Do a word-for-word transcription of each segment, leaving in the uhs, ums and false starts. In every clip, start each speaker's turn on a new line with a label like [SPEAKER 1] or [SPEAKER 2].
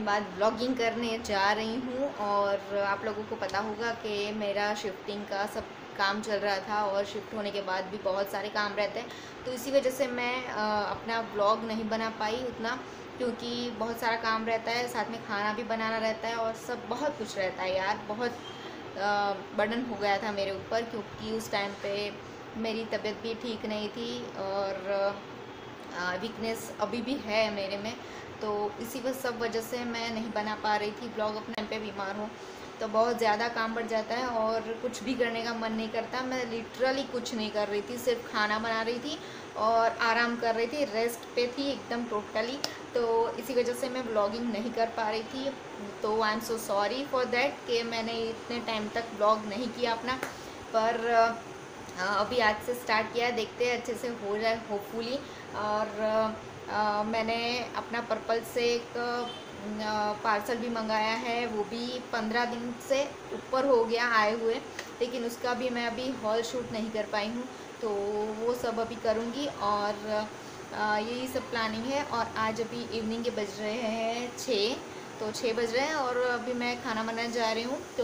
[SPEAKER 1] Time बाद blogging करने जा रही हूँ। और आप लोगों को पता होगा कि मेरा शिफ्टिंग का सब काम चल रहा था और शिफ्ट होने के बाद भी बहुत सारे काम रहते हैं, तो इसी वजह से मैं अपना ब्लॉग नहीं बना पाई उतना, क्योंकि बहुत सारा काम रहता है, साथ में खाना भी बनाना रहता है और सब बहुत कुछ रहता है यार। बहुत बर्डन हो गया था मेरे ऊपर, क्योंकि उस टाइम पे मेरी तबीयत भी ठीक नहीं थी और वीकनेस अभी भी है मेरे में, तो इसी वजह सब वजह से मैं नहीं बना पा रही थी ब्लॉग। अपने टाइम पे बीमार हूँ तो बहुत ज़्यादा काम बढ़ जाता है और कुछ भी करने का मन नहीं करता। मैं लिटरली कुछ नहीं कर रही थी, सिर्फ खाना बना रही थी और आराम कर रही थी, रेस्ट पे थी एकदम टोटली। तो इसी वजह से मैं ब्लॉगिंग नहीं कर पा रही थी। तो I am so sorry for that कि मैंने इतने टाइम तक ब्लॉग नहीं किया अपना। पर अभी आज से स्टार्ट किया है, देखते हैं अच्छे से हो जाए होपफुली। और आ, मैंने अपना पर्पल से एक पार्सल भी मंगाया है, वो भी पंद्रह दिन से ऊपर हो गया आए हुए, लेकिन उसका भी मैं अभी हॉल शूट नहीं कर पाई हूँ, तो वो सब अभी करूँगी। और यही सब प्लानिंग है। और आज अभी इवनिंग के बज रहे हैं छः, तो छः बज रहे हैं और अभी मैं खाना बनाने जा रही हूँ। तो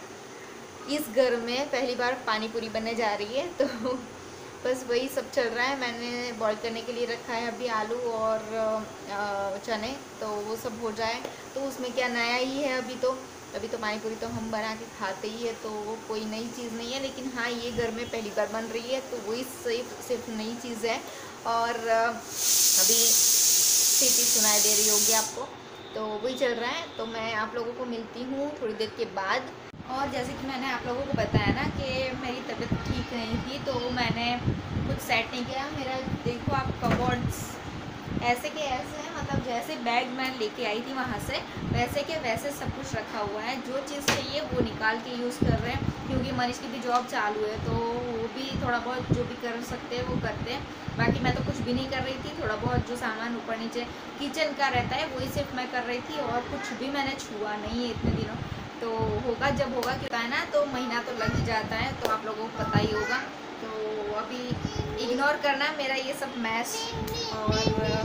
[SPEAKER 1] इस घर में पहली बार पानी पूरी बनने जा रही है, तो बस वही सब चल रहा है। मैंने बॉईल करने के लिए रखा है अभी आलू और चने, तो वो सब हो जाए तो उसमें क्या नया ही है। अभी तो अभी तो पानी पूरी तो हम बना के खाते ही है, तो वो कोई नई चीज़ नहीं है, लेकिन हाँ ये घर में पहली बार बन रही है, तो वही सिर्फ सिर्फ नई चीज़ है। और अभी सीटी सुनाई दे रही होगी आपको, तो वही चल रहा है। तो मैं आप लोगों को मिलती हूँ थोड़ी देर के बाद। और जैसे कि मैंने आप लोगों को बताया ना कि मेरी तबीयत ठीक नहीं थी, तो मैंने कुछ सेट नहीं किया। मेरा देखो आप कबोर्ड्स ऐसे के ऐसे हैं, मतलब जैसे बैग मैं लेके आई थी वहाँ से वैसे के वैसे सब कुछ रखा हुआ है। जो चीज़ चाहिए वो निकाल के यूज़ कर रहे हैं, क्योंकि मनीष की भी जॉब चालू है, तो वो भी थोड़ा बहुत जो भी कर सकते हैं वो करते हैं। बाकी मैं तो कुछ भी नहीं कर रही थी, थोड़ा बहुत जो सामान ऊपर नीचे किचन का रहता है वही सिर्फ मैं कर रही थी, और कुछ भी मैंने छुआ नहीं है इतने दिनों। तो होगा जब होगा, क्या है ना, तो महीना तो लग ही जाता है, तो आप लोगों को पता ही होगा। तो अभी इग्नोर करना मेरा ये सब मैस। और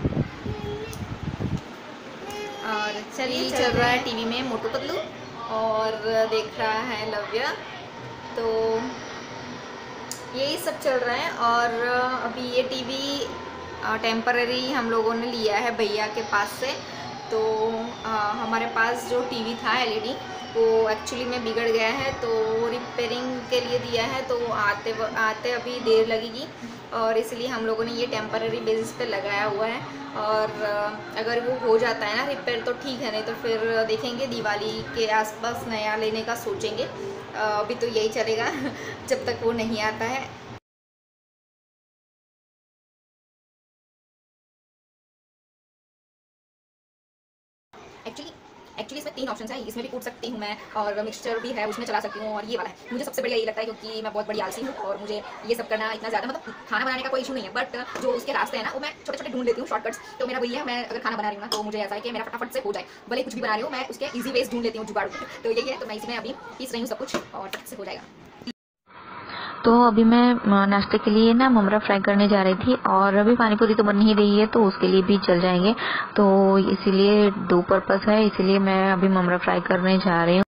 [SPEAKER 1] और चलिए चल रहा है टीवी में मोटू पतलू और देख रहा है लव्य, तो यही सब चल रहा है। और अभी ये टीवी टेम्पररी हम लोगों ने लिया है भैया के पास से। तो आ, हमारे पास जो टीवी था एलईडी वो एक्चुअली में बिगड़ गया है, तो रिपेयरिंग के लिए दिया है, तो आते आते अभी देर लगेगी, और इसलिए हम लोगों ने ये टेम्पररी बेसिस पे लगाया हुआ है। और अगर वो हो जाता है ना रिपेयर तो ठीक है, नहीं तो फिर देखेंगे दिवाली के आसपास नया लेने का सोचेंगे। अभी तो यही चलेगा जब तक वो नहीं आता है। एक्चुअली एक्चुअली इसमें तीन ऑप्शन है, इसमें भी कूट सकती हूँ मैं, और मिक्सचर भी है उसमें चला सकती हूँ, और ये वाला है। मुझे सबसे बढ़िया ये लगता है, क्योंकि मैं बहुत बड़ी आलसी हूँ और मुझे ये सब करना इतना ज़्यादा, मतलब खाना बनाने का कोई इशू नहीं है, बट जो उसके रास्ते हैं ना वो मैं छोटे छोटे ढूंढ लेती हूँ शॉर्टकट्स। तो मेरा वही है, मैं अगर खाना बना रही हूँ ना तो मुझे ऐसा है कि मेरा फटाफट से हो जाए, भले कुछ भी बना रही हूँ मैं उसके ईजी वेज ढूंढ लेती हूँ, जुगाड़। तो यही है, तो मैं इसमें अभी पीस रही हूँ सब कुछ और फटाफट से हो जाएगा।
[SPEAKER 2] तो अभी मैं नाश्ते के लिए ना ममरा फ्राई करने जा रही थी, और अभी पानी पूरी तो बन ही रही है, तो उसके लिए भी चल जाएंगे। तो इसीलिए दो पर्पस है, इसीलिए मैं अभी ममरा फ्राई करने जा रही हूँ।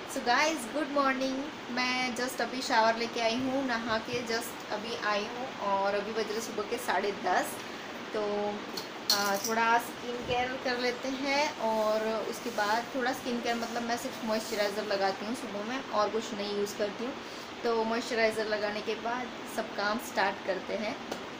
[SPEAKER 1] So guys good morning. मैं जस्ट अभी शावर लेके आई हूँ, नहा के जस्ट अभी आई हूँ और अभी बज रहे सुबह के साढ़े दस। तो आ, थोड़ा स्किन केयर कर लेते हैं और उसके बाद थोड़ा स्किन केयर मतलब मैं सिर्फ मॉइस्चराइज़र लगाती हूँ सुबह में और कुछ नहीं यूज़ करती हूँ। तो मॉइस्चराइज़र लगाने के बाद सब काम स्टार्ट करते हैं।